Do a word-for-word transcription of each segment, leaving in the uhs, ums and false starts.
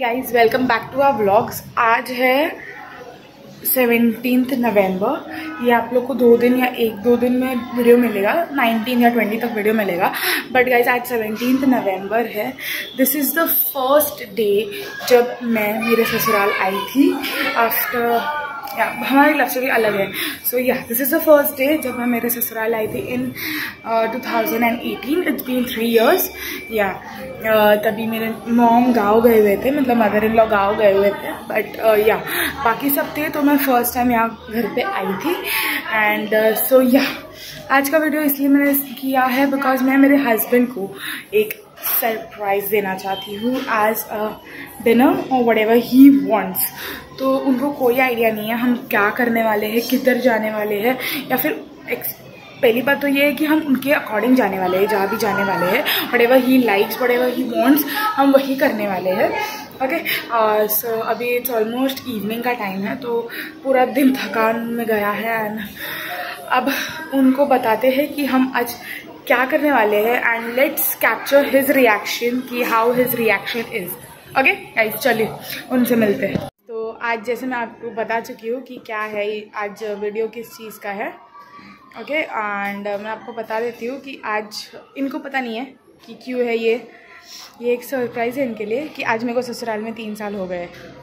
Guys welcome back to our vlogs. आज है seventeenth नवंबर। ये आप लोग को दो दिन या एक दो दिन में वीडियो मिलेगा, नाइनटीन या ट्वेंटी तक वीडियो मिलेगा। बट गाइज आज सेवनटीन्थ नवंबर है। This is the first day जब मैं मेरे ससुराल आई थी आफ्टर या हमारी लव स्टोरी अलग है। So yeah this is the first day जब मैं मेरे ससुराल आई थी in two thousand eighteen. It's been three years. Yeah तभी मेरे मॉम गाँव गए हुए थे, मतलब मदर इन लॉ गाँव गए हुए थे। बट या uh, yeah, बाकी सब थे, तो मैं फर्स्ट टाइम यहाँ घर पे आई थी। एंड सो या आज का वीडियो इसलिए मैंने किया है बिकॉज मैं मेरे हस्बैंड को एक सरप्राइज़ देना चाहती हूँ एज अ डिनर और वट एवर ही वॉन्ट्स। तो उनको कोई आइडिया नहीं है हम क्या करने वाले हैं, किधर जाने वाले हैं, या फिर पहली बात तो ये है कि हम उनके अकॉर्डिंग जाने वाले हैं, जहाँ भी जाने वाले हैं। Whatever he likes, whatever he wants, हम वही करने वाले हैं। ओके सो अभी इट्स ऑलमोस्ट इवनिंग का टाइम है, तो पूरा दिन थकान में गया है। एंड अब उनको बताते हैं कि हम आज क्या करने वाले हैं and let's capture his reaction कि how his reaction is. Okay guys चलिए उनसे मिलते हैं। तो आज जैसे मैं आपको बता चुकी हूँ कि क्या है आज वीडियो किस चीज़ का है। ओके एंड मैं आपको बता देती हूँ कि आज इनको पता नहीं है कि क्यों है ये ये एक सरप्राइज़ है इनके लिए कि आज मेरे को ससुराल में तीन साल हो गए।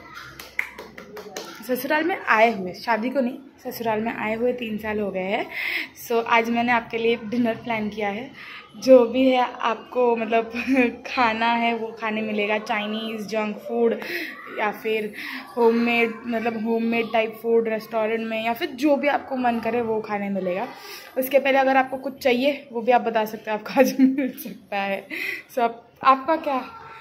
ससुराल में आए हुए, शादी को नहीं, ससुराल में आए हुए तीन साल हो गए हैं। सो so, आज मैंने आपके लिए डिनर प्लान किया है। जो भी है आपको मतलब खाना है वो खाने मिलेगा, चाइनीज़, जंक फूड या फिर होममेड, मतलब होममेड टाइप फूड रेस्टोरेंट में, या फिर जो भी आपको मन करे वो खाने मिलेगा। उसके पहले अगर आपको कुछ चाहिए वो भी आप बता सकते हैं, आपको आज मिल सकता है। सो so, आप, आपका क्या?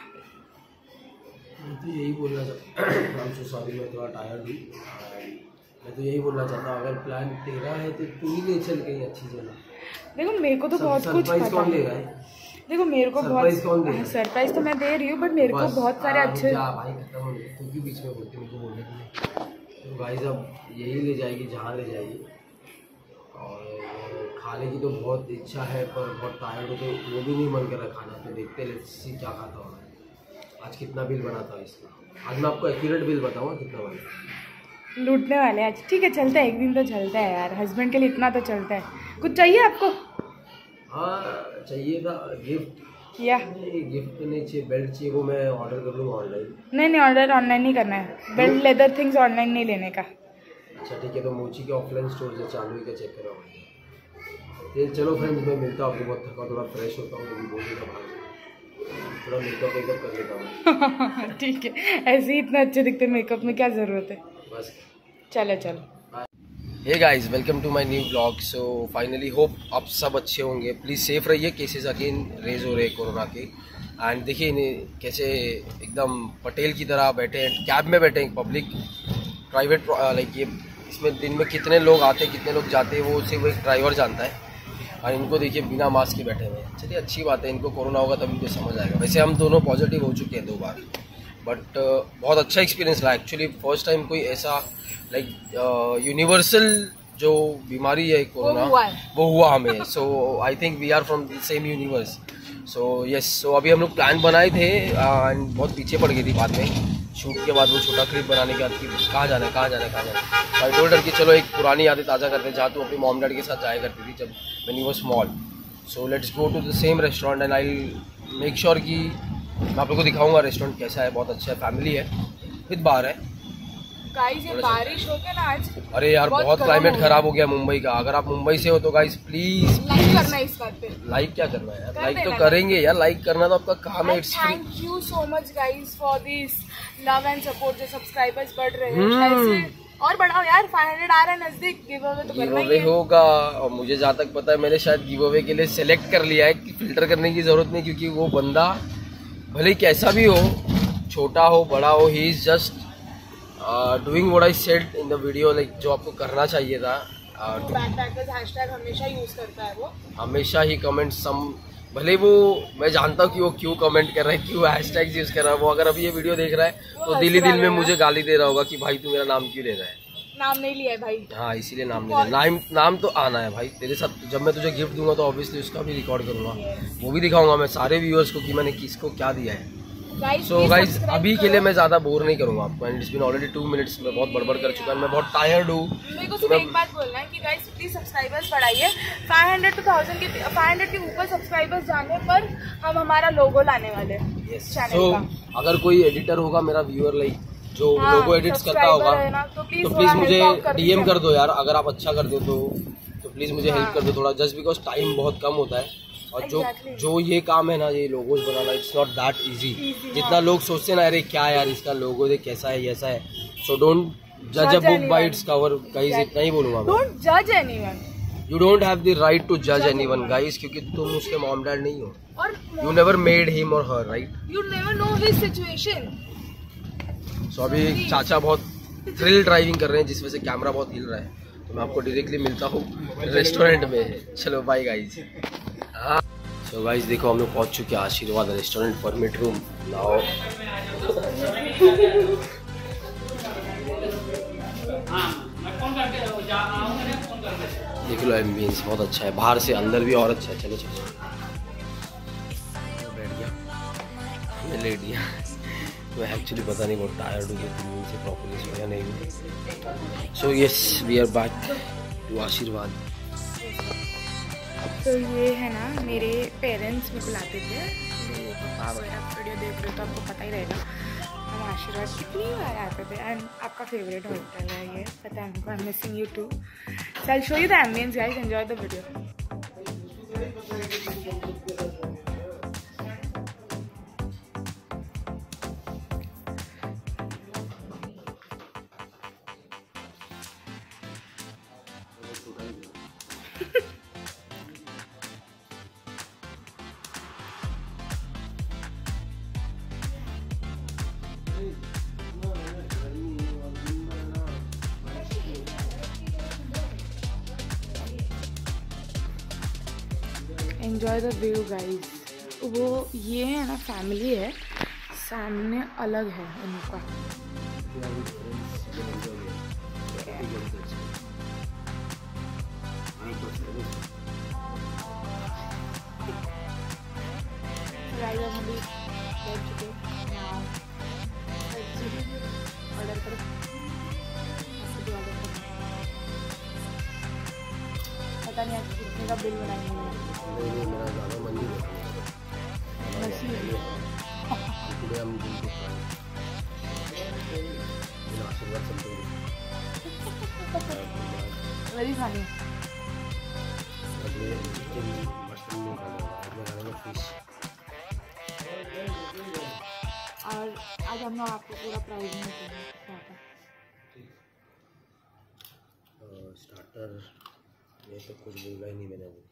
मैं तो यही बोलना चाहता हूँ, सॉरी मैं थोड़ा टायर्ड हूँ। मैं तो यही बोलना चाहता हूँ, अगर प्लान तेरा है तो तू ही ले चल कहीं अच्छी जगह। देखो मेरे को तो बहुत कुछ पता कौन ले रहा है? देखो मेरे को बहुत सरप्राइज तो मैं दे रही हूँ, बट मेरे को बहुत सारे अच्छे भाई खत्म हो गए, तू भी बीच में बोलते मेरे को बोलने के लिए। तो भाई साहब यही ले जाएगी जहाँ ले जाएगी, और खाने की तो बहुत इच्छा है पर बहुत टायर्ड हो, तो वो भी नहीं मन कर रहा खाना। तो देखते लेट्स क्या खाता हो। आज कितना बिल बनाता है इसका, आज मैं आपको एक्यूरेट बिल बताऊँगा कितना बना। लूटने वाले आज। ठीक है चलता है, एक दिन तो चलता है यार, हस्बैंड के लिए इतना तो चलता है। कुछ चाहिए आपको? हाँ चाहिए था गिफ्ट। या गिफ्ट नहीं चाहिए, बेल्ट चाहिए, वो मैं ऑर्डर कर लूँगा ऑनलाइन। नहीं नहीं ऑर्डर ऑनलाइन नहीं करना है, बेल्ट लेदर थिंग्स ऑनलाइन नहीं लेने का। अच्छा ठीक है, तो मोची के ऑफलाइन स्टोर से चालू ही का चेक करा। चलो फ्रेंड्स मैं मिलता हूँ, आपको बहुत थका, थोड़ा फ्रेश होता हूँ, तो बोल देता हूँ थोड़ा मेकअप वेकअप कर लेता हूँ। ठीक है, ऐसे ही इतना अच्छे दिखते मेकअप में क्या ज़रूरत है। बस चलो चलो। Hey guys welcome to my new blog. So finally hope आप सब अच्छे होंगे। प्लीज़ सेफ रहिए, केसेस अगेन रेज हो रहे हैं कोरोना के। एंड देखिए इन्हें कैसे एकदम पटेल की तरह बैठे हैं, कैब में बैठे हैं, पब्लिक प्राइवेट लाइक ये इसमें दिन में कितने लोग आते हैं कितने लोग जाते हैं वो सिर्फ एक ड्राइवर जानता है। और इनको देखिए बिना मास्क के बैठे हुए हैं। चलिए अच्छी बात है, इनको कोरोना होगा तब इनको समझ आएगा। वैसे हम दोनों पॉजिटिव हो चुके हैं दो बार, बट uh, बहुत अच्छा एक्सपीरियंस रहा एक्चुअली। फर्स्ट टाइम कोई ऐसा लाइक यूनिवर्सल जो बीमारी है कोरोना वो, वो हुआ हमें। So I think we are from the same universe. So yes, so अभी हम लोग प्लान बनाए थे एंड uh, बहुत पीछे पड़ गई थी बाद में शूट के बाद, वो छोटा क्लिप बनाने के बाद कि कहाँ जाना है कहाँ जाना है कहाँ जाना है। आई टोल्ड हर कि चलो एक पुरानी यादें ताज़ा करते हैं, जहाँ तू अपनी मॉम डैड के साथ जाया करती थी जब when you were small. So let's go to the same restaurant and I make sure कि मैं आप लोगों को दिखाऊंगा रेस्टोरेंट कैसा है। बहुत अच्छा है, फैमिली है, विद बार है। गाइस ये बारिश हो गया ना आज। अरे यार बहुत, बहुत क्लाइमेट खराब हो गया मुंबई का। अगर आप मुंबई से हो तो गाइस प्लीज लाइक करना है इस बात पे। लाइक क्या करना है यार, लाइक तो करेंगे यार, लाइक करना तो आपका काम है। It's free. Thank you so much guys for this love and support. जो सब्सक्राइबर्स बढ़ रहे हैं ऐसे और बढ़ाओ यार, फाइव हंड्रेड आ रहा है नजदीक, गिव अवे तो करना ही है। होगा, और मुझे जहाँ तक पता है मैंने शायद गिव अवे के लिए सिलेक्ट कर लिया है कि फिल्टर करने की जरूरत नहीं, क्योंकि वो बंदा भले कैसा भी हो, छोटा हो बड़ा हो, he is just doing what I said in the video, like जो आपको करना चाहिए था। बैकपैकर्स हैशटैग हमेशा यूज करता है, वो हमेशा ही कमेंट सम, भले वो मैं जानता हूँ कि वो क्यों कमेंट कर रहा है, क्यों हैशटैग यूज कर रहा है। वो अगर अभी ये वीडियो देख रहा है तो दिल ही दिल में मुझे गाली दे रहा होगा कि भाई तू मेरा नाम क्यों ले रहा है। नाम नहीं लिया है भाई। हाँ इसीलिए नाम नहीं लिया, नाम नाम तो आना है भाई तेरे साथ। जब मैं तुझे गिफ्ट दूंगा तो ऑब्वियसली उसका भी रिकॉर्ड करूंगा, वो भी दिखाऊंगा मैं सारे व्यूअर्स को कि मैंने किसको क्या दिया है। सो गाइज अभी के लिए मैं ज़्यादा बोर नहीं करूँगा आपको, and it's been already two minutes में बहुत बड़बड़ कर चुका है, मैं बहुत टायर्ड हूँ। मेरे को सिर्फ एक बात बोलना है कि गाइज प्लीज सब्सक्राइबर्स बढ़ाइए, पाँच सौ टू थाउजेंड के पाँच सौ के ऊपर सब्सक्राइबर्स जाने पर हम हमारा लोगो लाने वाले हैं yes. चैनल so, का। अगर कोई एडिटर होगा मेरा व्यूअर लाइक जो हाँ, लोगो एडिट्स करता होगा तो प्लीज तो मुझे डीएम कर दो यार, अगर आप अच्छा कर दो तो तो प्लीज मुझे हेल्प कर दो थोड़ा, जस्ट बिकॉज टाइम बहुत कम होता है और जो exactly. जो ये काम है ना, ये लोगोज बनाना, इट्स नॉट दैट इजी। जितना लोग सोचते हैं ना, अरे क्या यार इसका लोगो देख कैसा है ऐसा है, सो डोंट जज a book by its cover guys, इतना ही बोलूंगा मैं। डोंट जज anyone, you don't have the right to जज एनीवन गाइस, क्योंकि तुम उसके मॉम डैड नहीं हो और you never made him or her, right? You never know his situation. So अभी चाचा बहुत थ्रिल ड्राइविंग कर रहे हैं जिस वजह से कैमरा बहुत हिल रहा है, तो मैं आपको डायरेक्टली मिलता हूँ रेस्टोरेंट में। चलो बाय गाइस। सो गाइस देखो हम लोग पहुँच चुके हैं आशीर्वाद रेस्टोरेंट, परमिट रूम नाउ। देख लो एम्बियंस बहुत अच्छा है, बाहर से अंदर भी और अच्छा है। चलो चलो बैठ गया, मैं लेट गया, मैं एक्चुअली पता नहीं बहुत टायर्ड हूँ, तीन से प्रॉपर्ली सोया नहीं हूँ। So yes we are back to Ashirwad. तो ये है ना, मेरे पेरेंट्स मेरे को लाते थे, मेरे पापा वगैरह वीडियो देख रहे हो तो आपको पता ही रहेगा हम आशीर्वाद कितनी बार आते थे। एंड आपका फेवरेट होटल है ये, पता है हमको, I am missing you too. So I will show you the ambience guys, enjoy the video. Enjoy the view guys. वो ये है ना फैमिली है, सामने अलग है उनका। ऑर्डर करो, पता नहीं आज कितने का बिल बनाएंगे। मेरा ज़्यादा मन नहीं करता, हम आशीर्वाद समथिंग वेरी फनी। और आज हम लोग आपको पूरा प्राइस में स्टार्टर, ये तो कुछ बोला ही नहीं मैंने अभी।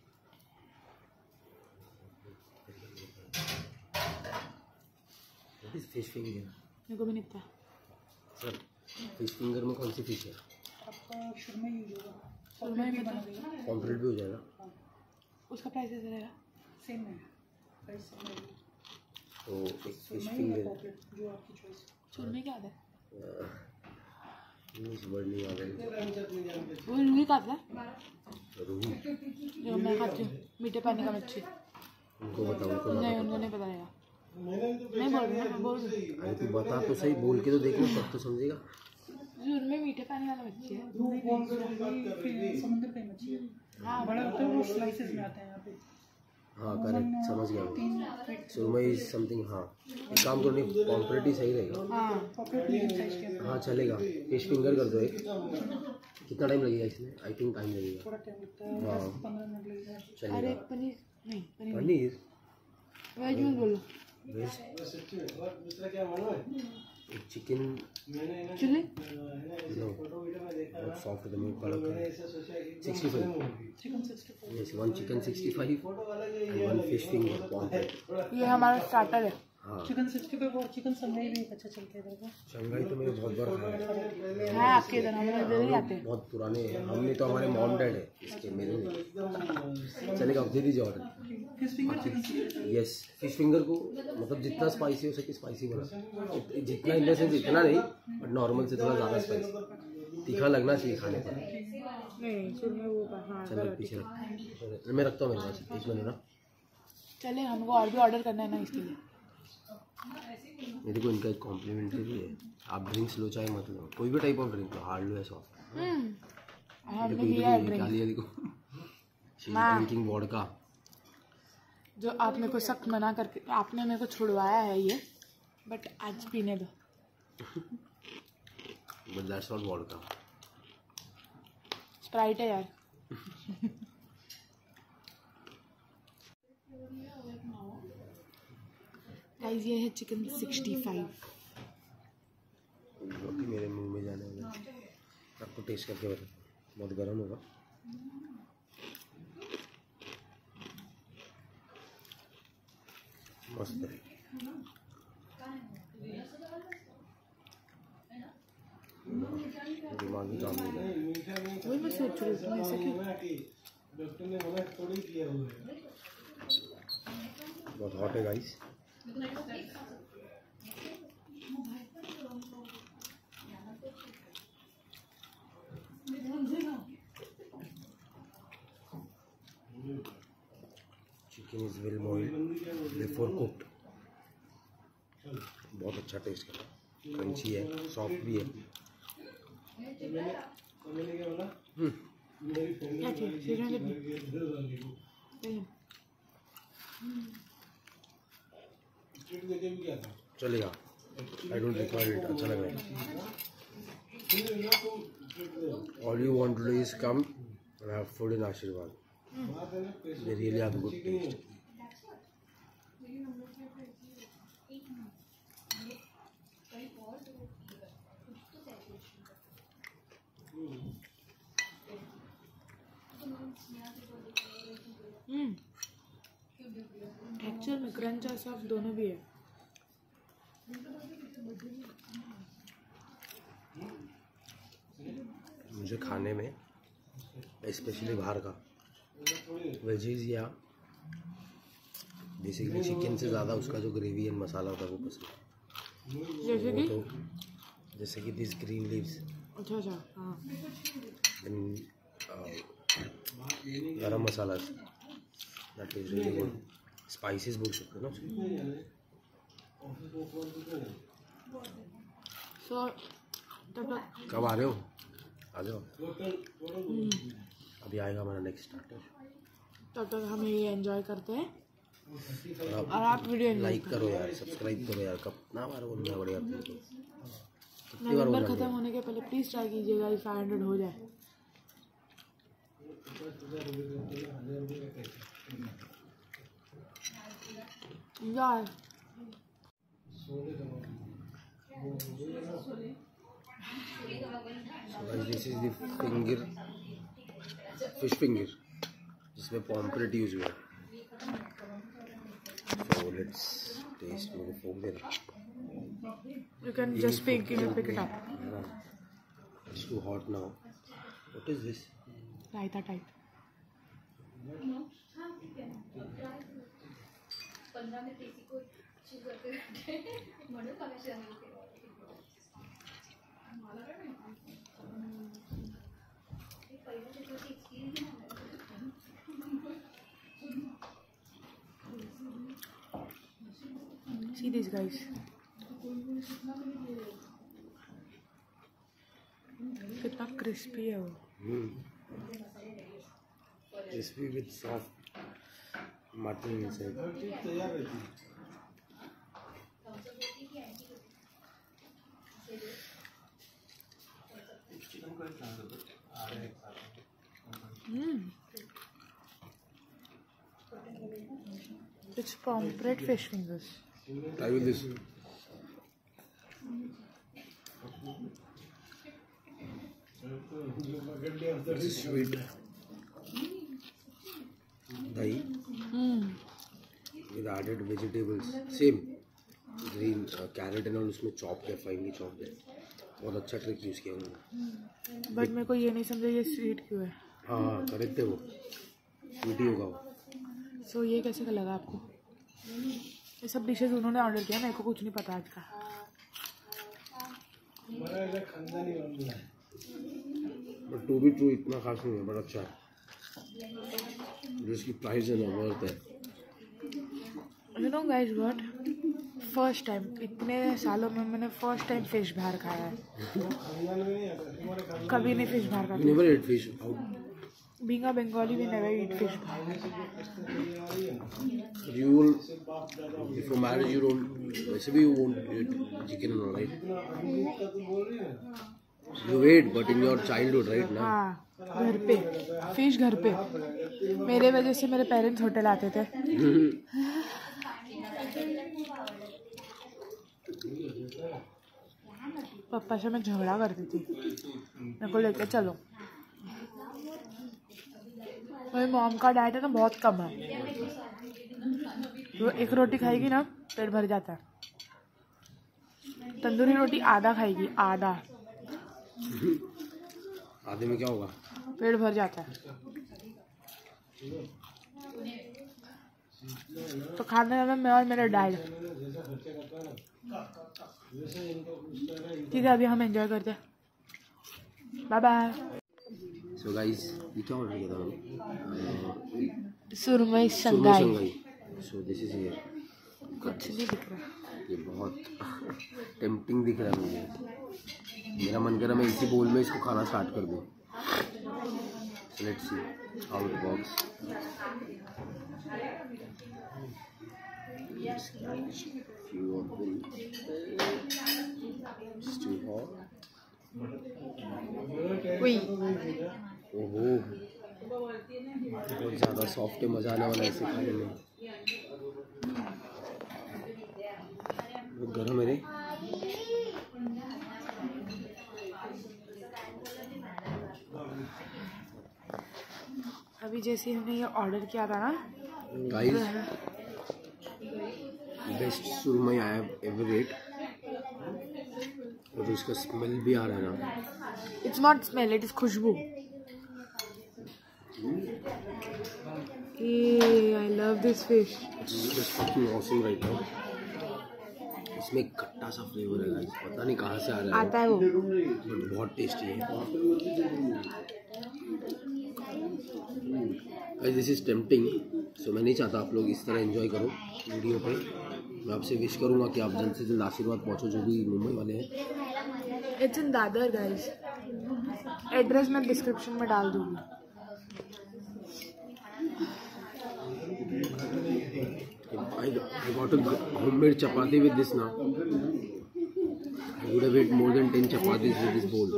फिश फिंगर मेरे को भी नहीं पता सर, फिश फिंगर में कौन सी फिश है? आपका शुरमा यूज होगा, शुरमा ही बना देगा, कॉम्प्लीट भी हो जाएगा। उसका प्राइस कैसे रहेगा? सेम है प्राइस सेम है। तो एक फिश फिंगर जो आपकी चॉइस। शुरमा क्या आता है? इस वर्ड नहीं आ रहा। वो रूही का आता है, रूही जो मैं खाती हूँ, मीठे पानी का मच्छी। उनको बताओ, उनको नहीं, उनको नहीं पता रहेगा। नहीं बोल रही हूँ, बोल रही। अरे तू बता तो सही, बोल के तो देखो तब तो समझेगा। में मीठे पानी वाला मच्छी है, समुद्र का मच्छी है। हाँ बड़ा होता है, वो स्लाइसेस में आता है यहाँ पे। हाँ करेक्ट, समझ गया। सुरमई समथिंग। हाँ एक काम करनी, पॉम्फ्रेट ही सही रहेगा। हाँ हाँ चलेगा, फिश फिंगर कर दो एक। कितना टाइम लगेगा इसमें? आई थिंक टाइम लगेगा। हाँ चलेगा। अरे पनीर नहीं, पनीर वेज में बोलो। वेज एक चिकन चिल्ली नो, बहुत सॉफ्ट है, मुंह कड़क है। Sixty five yes, one chicken sixty five and one fish finger pomfret. ये हमारा स्टार्टर है। हाँ चिकन सिक्सटी फाइव और चिकन संगाई भी अच्छा चलता है इधर का। शंघाई तो मैंने बहुत बार खाया है। हाँ आपके इधर, हमारे इधर ही आते हैं। बहुत पुराने हैं, हमने तो हमारे मॉम डैड है इसके, मेरे नहीं। चलेगा, दे दीजिए order. Fish finger chicken. Yes fish finger को मतलब जितना स्पाइसी हो सके स्पाइसी बना, जितना इन द सेंस इतना नहीं, बट नॉर्मल से थोड़ा ज़्यादा स्पाइसी, तीखा लगना चाहिए खाने पर। नहीं सुरमई वो हाँ चलो पीछे रख, मैं रखता हूँ मेरे पास, एक मिनट ना। चले, हमको और भी ऑर्डर करना है ना इसके लिए। मेरे को इनका एक कॉम्प्लीमेंट्री भी है, आप ड्रिंक्स लो चाहे मत लो, कोई भी टाइप ऑफ ड्रिंक लो, हार्ड लो या सॉफ्ट। हमने किया है निकाली है देखो, ड्रिंकिंग वोडका। जो आप मेरे को सख्त मना करके आपने मेरे को छुड़वाया है ये, बट आज पीने दो। But that's not vodka, Sprite है यार। गाइस ये है चिकन सिक्सटी फाइव। रोटी मेरे मुंह में जाने वाला है, आपको टेस्ट करके बता, बहुत गर्म होगा। मस्त है, दिमागी काम नहीं है। वही मैं सोच रही हूँ ऐसा क्यों। डॉक्टर ने मना थोड़ी किया हुआ है। बहुत हॉट है guys. Chicken is well boiled before cooked, बहुत अच्छा टेस्ट है, क्रंची है, सॉफ्ट भी है। क्या चाहिए? चलेगा, आई डोंट रिक्वायर इट, अच्छा लग रहा है। All you want to do is come and have food in Ashirwad, they really have good taste. Hmm actual में क्रंच और सॉफ्ट दोनों भी है। मुझे खाने में स्पेशली बाहर का वेजीज या बेसिकली चिकन से ज़्यादा उसका जो ग्रेवी एंड मसाला होता है वो पसंद है। जैसे कि तो जैसे कि दिस ग्रीन लीव्स, अच्छा अच्छा हाँ, garam masala, that is really good, spices बोल सकते हो ना। सो तब तक कब आ रहे हो? आ जाओ, अभी आएगा हमारा नेक्स्ट स्टार्टर। तब तक हम ये एंजॉय करते हैं और और आप आप वीडियो लाइक करो यार, सब्सक्राइब करो यार, कब ना बार बोलना बढ़िया आपको, कितनी बार नवंबर बोलना खत्म होने के पहले प्लीज ट्राई कीजिएगा, फाइव हंड्रेड हो जाए। यार this is the finger, fish finger जिसमें पॉम्फ्रेट यूज हुआ है। सो लेट्स टेस्ट, मुझे फोक दे रहा, you can just pick it pick it up. It's too hot now. What is this? Raita type. See this guys, कितना crispy है वो। Crispy with soft mutton inside. Hmm. It's pomfret fish fingers. Try with this. This is sweet. Dahi Hmm. with added vegetables. Same. Green uh, carrot and all उसमें chopped है, finely chopped है. बहुत अच्छा trick use किया उन्होंने। But मेरे को ये नहीं समझा ये स्वीट क्यों है। हाँ हाँ करेक्ट है, वो स्वीट ही होगा वो। सो so, ये कैसे का लगा आपको? ये सब डिशेज उन्होंने ऑर्डर किया, मेरे को कुछ नहीं पता आज का। बट टू बी ट्रू इतना खास नहीं है, बट अच्छा है, जिसकी प्राइस है ना वर्थ है। You know guys what? First time इतने सालों में मैंने फर्स्ट टाइम फिश बाहर खाया है। कभी नहीं फिश बाहर खाया। Never eat fish out. Being a Bengali, we never eat fish. You will, before marriage, you don't, वैसे भी you won't eat chicken and all, right? You ate, but in your childhood, right? ना? हाँ, घर पे fish घर पे। मेरे वजह से मेरे पेरेंट्स होटल आते थे। पापा से मैं झगड़ा करती थी, मेरे को लेके चलो। मेरी मॉम का डाइट है ना बहुत कम है, वो एक रोटी खाएगी ना पेट भर जाता है। तंदूरी रोटी आधा खाएगी, आधा। आधे में क्या होगा? पेट भर जाता है। तो खाने में मैं और मेरा डैड। ठीक है, अभी हम एंजॉय करते हैं। Bye bye. सो गाइस, ये क्या ऑर्डर किया था मैंने? सुरमई संगाई। So this is here. कुछ नहीं दिख रहा। ये बहुत टेम्पटिंग दिख रहा है मुझे। मेरा मन कर रहा है मैं इसी बोल में इसको खाना स्टार्ट कर दूँ। Let's see how it works. Few of them. Still hot. वही ओहो, बहुत ज़्यादा सॉफ्ट है, मज़ा आने वाला है इसे खाने में। बहुत गर्म है रे। अभी जैसे हमने ये ऑर्डर किया था ना गाइस, बेस्ट सुरमई आई हैव एवर एट। और उसका स्मेल भी आ रहा है ना। It's not smell, it is खुशबू। I love this fish. It's fucking awesome right now. इसमें एक खट्टा सा फ्लेवर है गाइस, पता नहीं कहाँ से आ रहा है। आता है वो, बट बहुत टेस्टी है guys. This is tempting. So मैं नहीं चाहता आप लोग इस तरह एंजॉय करो वीडियो पे। मैं आपसे विश करूंगा कि आप जल्द से जल्द आशीर्वाद पहुंचो, जो भी मुंबई वाले हैं। It's in Dadar guys. Address मैं डिस्क्रिप्शन में डाल दूंगी। I got a homemade chapati with this now. I would have ate more than ten chapatis with this bowl.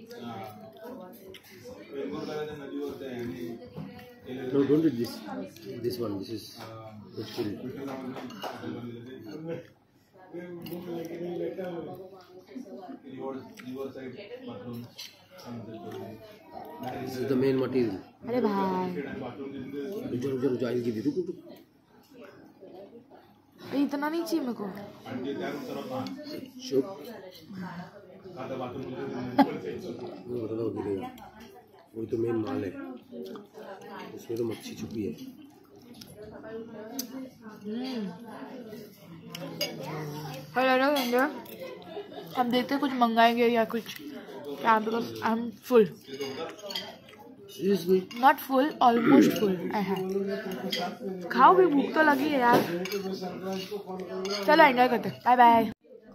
No, don't eat this. This one. This is good chili. This is the main material. अरे भाई, रुको रुको रुको, आइल की दे रुको रुको। ये इतना नहीं चाहिए मेरे को। चुप। वो बता दो गिरेगा। वही तो मेन माल है, उसमें तो मच्छी छुपी है। हम देखते कुछ मंगाएंगे या कुछ, because I am full. Not full, almost full. खाओ भी, भूख तो लगी है यार। चलो एंजॉय करते, bye bye.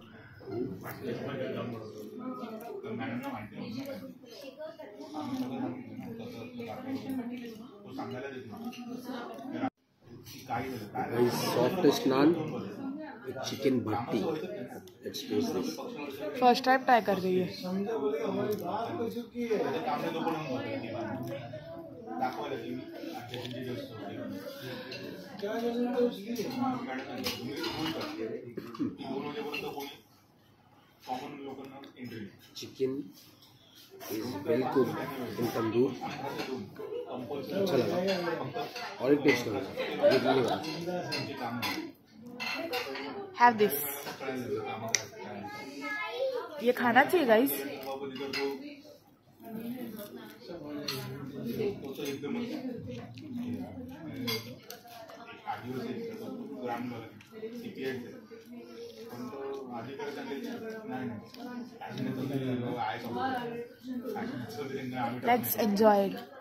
Softest naan with chicken bhatti. Let's taste this. First time try कर रही है। Chicken is well cooked in tandoor. अच्छा लगा, और एक टेस्ट करूँगा। Have this. ये खाना चाहिए गाइस। Let's enjoy it.